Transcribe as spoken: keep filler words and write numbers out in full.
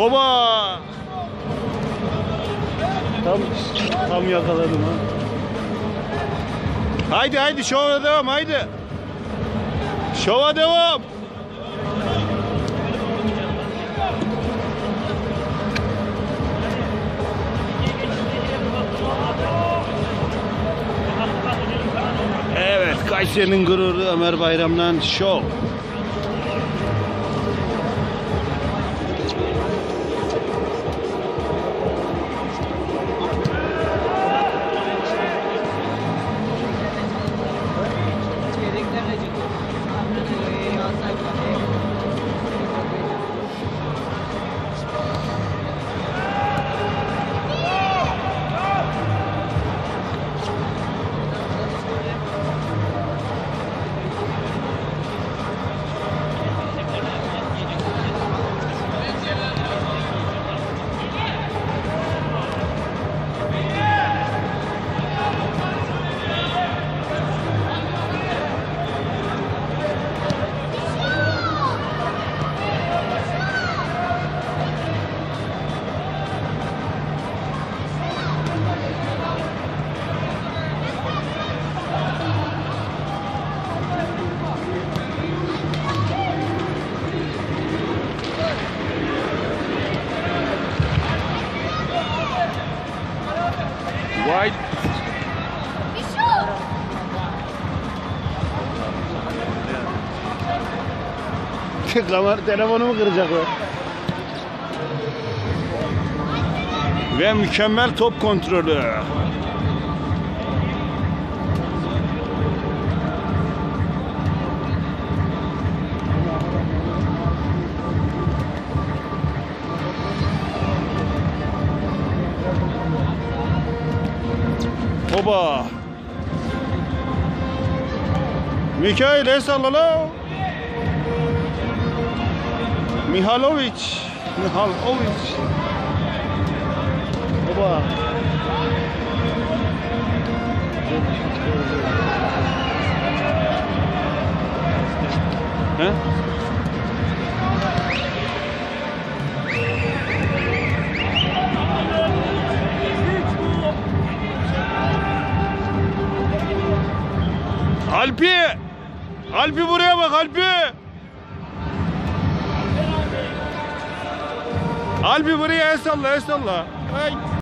Oba! Tam, tam yakaladım ha. Haydi haydi şova devam haydi. Şova devam. Evet, Kayseri'nin gururu Ömer Bayram'dan şov. White. Kamera telefonumu kıracaklar. Ve mükemmel top kontrolü. Oba! Mikhail el sallala. Mihalovic. Mihalovic. Oba! He? Alpi! Alpi buraya bak Alpi! Alpi buraya el salla el salla. Ay.